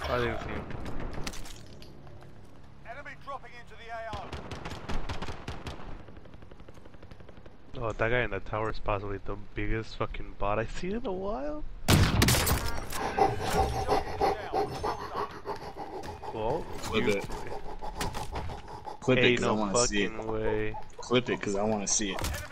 I didn't see him. Enemy dropping into the AO. Oh, that guy in the tower is possibly the biggest fucking bot I've seen in a while. Well, Clip it. Clip it because I want to see it. Way. Clip it because I want to see it.